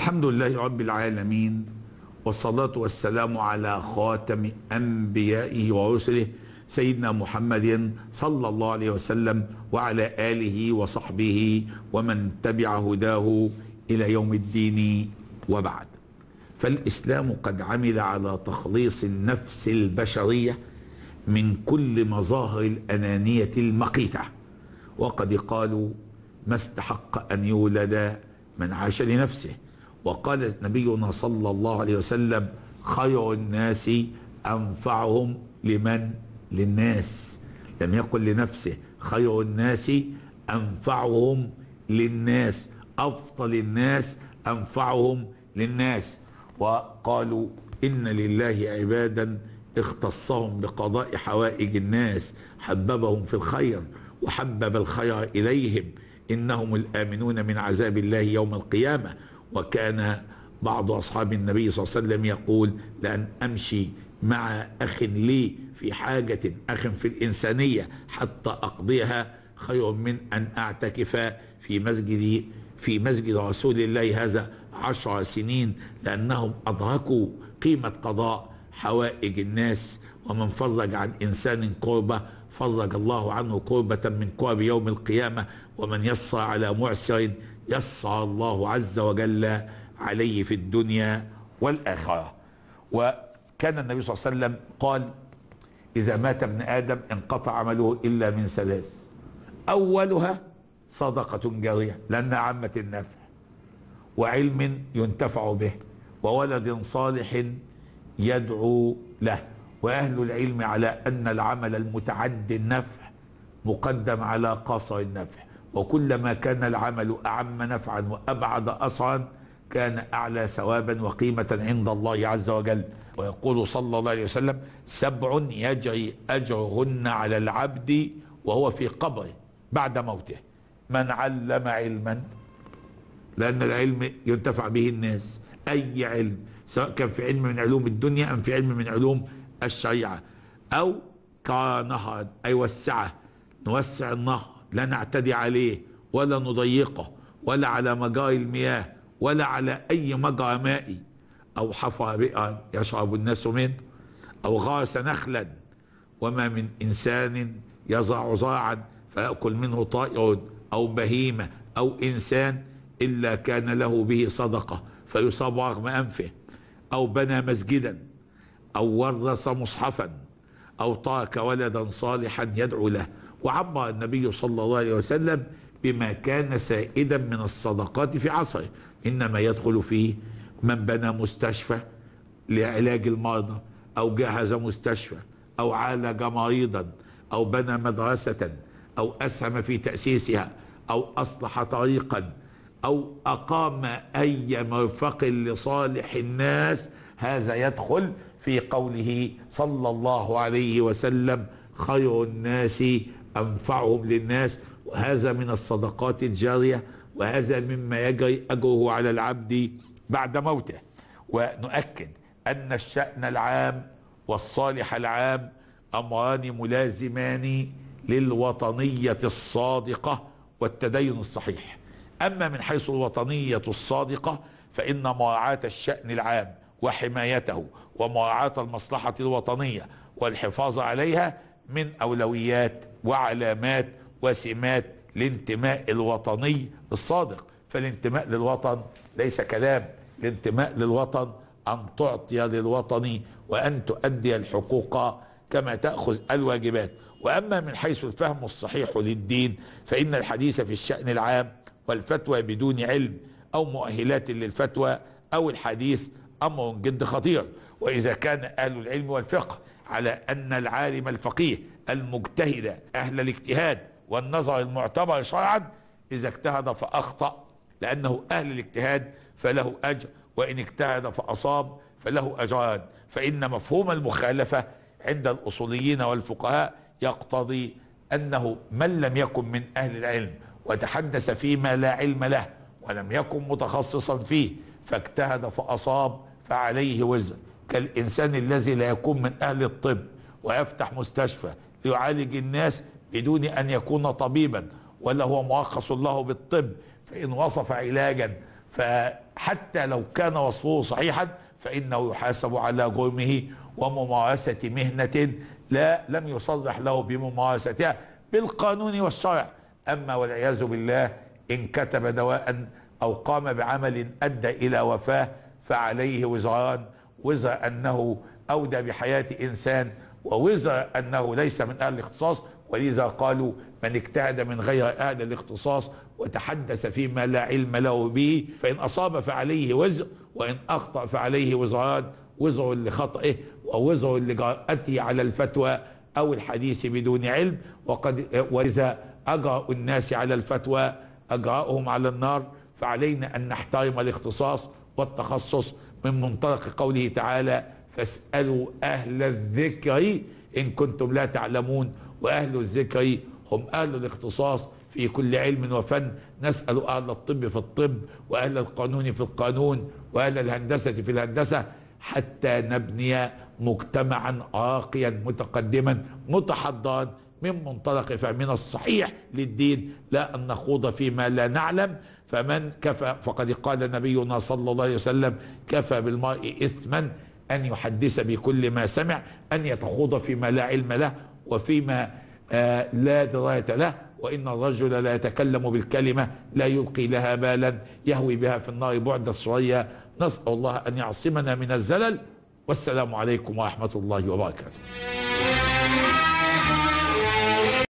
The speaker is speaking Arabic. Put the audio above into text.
الحمد لله رب العالمين، والصلاة والسلام على خاتم أنبيائه ورسله سيدنا محمد صلى الله عليه وسلم وعلى آله وصحبه ومن تبع هداه إلى يوم الدين. وبعد، فالإسلام قد عمل على تخليص النفس البشرية من كل مظاهر الأنانية المقيتة، وقد قالوا ما استحق أن يولد من عاش لنفسه. وقال نبينا صلى الله عليه وسلم خير الناس أنفعهم للناس، لم يقل لنفسه. خير الناس أنفعهم للناس، أفضل الناس أنفعهم للناس. وقالوا إن لله عبادا اختصهم بقضاء حوائج الناس، حببهم في الخير وحبب الخير إليهم، إنهم الآمنون من عذاب الله يوم القيامة. وكان بعض أصحاب النبي صلى الله عليه وسلم يقول لأن أمشي مع أخ لي في حاجة، أخ في الإنسانية، حتى أقضيها خير من أن أعتكف في مسجد رسول الله هذا 10 سنين، لأنهم أدركوا قيمة قضاء حوائج الناس. ومن فرج عن إنسان كربة فرج الله عنه كربة من كرب يوم القيامة، ومن يسر على معسر يسر الله عز وجل عليه في الدنيا والآخرة. وكان النبي صلى الله عليه وسلم قال إذا مات ابن آدم انقطع عمله إلا من 3، أولها صدقة جارية لأنها عامة النفع، وعلم ينتفع به، وولد صالح يدعو له. وأهل العلم على أن العمل المتعدي النفع مقدم على قاصر النفع، وكلما كان العمل أعم نفعا وأبعد أثرا كان أعلى ثوابا وقيمة عند الله عز وجل. ويقول صلى الله عليه وسلم 7 يجري أجرهن على العبد وهو في قبره بعد موته: من علم علما، لأن العلم ينتفع به الناس، أي علم، سواء كان في علم من علوم الدنيا أم في علم من علوم الشريعة، أو كنهر أي وسعه، نوسع النهر، لا نعتدي عليه ولا نضيقه ولا على مجاري المياه ولا على أي مجرى مائي، أو حفر بئرا يشرب الناس منه، أو غرس نخلا، وما من إنسان يزرع زرعا فيأكل منه طائر أو بهيمة أو إنسان إلا كان له به صدقة فيصاب رغم أنفه، أو بنى مسجدا، أو ورث مصحفا، أو ترك ولدا صالحا يدعو له. وعبر النبي صلى الله عليه وسلم بما كان سائدا من الصدقات في عصره، إنما يدخل فيه من بنى مستشفى لعلاج المرضى، أو جهز مستشفى، أو عالج مريضا، أو بنى مدرسة، أو أسهم في تأسيسها، أو أصلح طريقا، أو أقام أي مرفق لصالح الناس. هذا يدخل في قوله صلى الله عليه وسلم خير الناس أنفعهم للناس. وهذا من الصدقات الجارية، وهذا مما يجري أجره على العبد بعد موته. ونؤكد أن الشأن العام والصالح العام أمران ملازمان للوطنية الصادقة والتدين الصحيح. أما من حيث الوطنية الصادقة فإن مراعاة الشأن العام وحمايته ومراعاة المصلحة الوطنية والحفاظ عليها من أولويات وعلامات وسمات الانتماء الوطني الصادق. فالانتماء للوطن ليس كلام، الانتماء للوطن أن تعطي للوطن وأن تؤدي الحقوق كما تأخذ الواجبات. وأما من حيث الفهم الصحيح للدين فإن الحديث في الشأن العام والفتوى بدون علم أو مؤهلات للفتوى أو الحديث أمر جد خطير. وإذا كان أهل العلم والفقه على أن العالم الفقيه المجتهد أهل الاجتهاد والنظر المعتبر شرعا إذا اجتهد فأخطأ لأنه أهل الاجتهاد فله أجر، وإن اجتهد فأصاب فله أجران، فإن مفهوم المخالفة عند الأصوليين والفقهاء يقتضي أنه من لم يكن من أهل العلم وتحدث فيما لا علم له ولم يكن متخصصا فيه فاجتهد فأصاب فعليه وزر، كالإنسان الذي لا يكون من أهل الطب ويفتح مستشفى ليعالج الناس بدون أن يكون طبيبا ولا هو مرخص له بالطب، فإن وصف علاجا حتى لو كان وصفه صحيحا فإنه يحاسب على جرمه وممارسة مهنة لم يصرح له بممارستها بالقانون والشرع. أما والعياذ بالله إن كتب دواء أو قام بعمل أدى إلى وفاة فعليه وزران: وزر أنه أودى بحياة إنسان، ووزر أنه ليس من أهل الاختصاص. ولذا قالوا: من اجتهد من غير أهل الاختصاص وتحدث فيما لا علم له به فإن أصاب فعليه وزر وإن أخطأ فعليه وزران: وزر لخطئه ووزر لجرأته على الفتوى أو الحديث بدون علم. وإذا أجرأ الناس على الفتوى أجرأهم على النار. فعلينا أن نحترم الاختصاص والتخصص من منطلق قوله تعالى: فاسألوا أهل الذكر إن كنتم لا تعلمون. وأهل الذكر هم أهل الاختصاص في كل علم وفن. نسأل أهل الطب في الطب، وأهل القانون في القانون، وأهل الهندسة في الهندسة، حتى نبني مجتمعا راقيا متقدما متحضرا من منطلق فهمنا الصحيح للدين، لا أن نخوض فيما لا نعلم. فمن كفى فقد قال نبينا صلى الله عليه وسلم: كفى بالمرء إثما أن يحدث بكل ما سمع، أن يتخوض فيما لا علم له وفيما لا دراية له. وإن الرجل لا يتكلم بالكلمة لا يلقي لها بالا يهوي بها في النار بعد الثريا. نسأل الله أن يعصمنا من الزلل. والسلام عليكم ورحمة الله وبركاته.